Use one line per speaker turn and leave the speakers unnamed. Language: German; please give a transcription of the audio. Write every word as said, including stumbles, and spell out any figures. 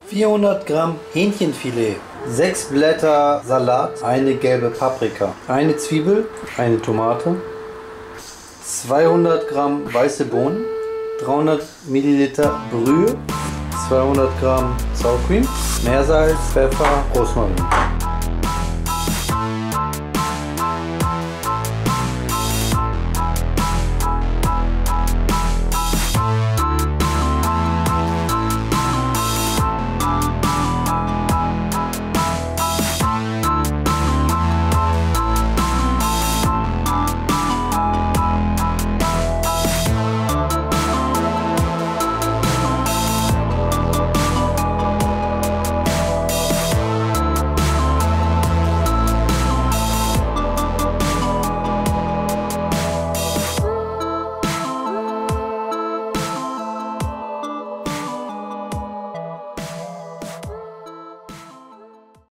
vierhundert Gramm Hähnchenfilet, sechs Blätter Salat, eine gelbe Paprika, eine Zwiebel, eine Tomate, zweihundert Gramm weiße Bohnen, dreihundert Milliliter Brühe, zweihundert Gramm Sour Cream, Meersalz, Pfeffer, Rosmarin.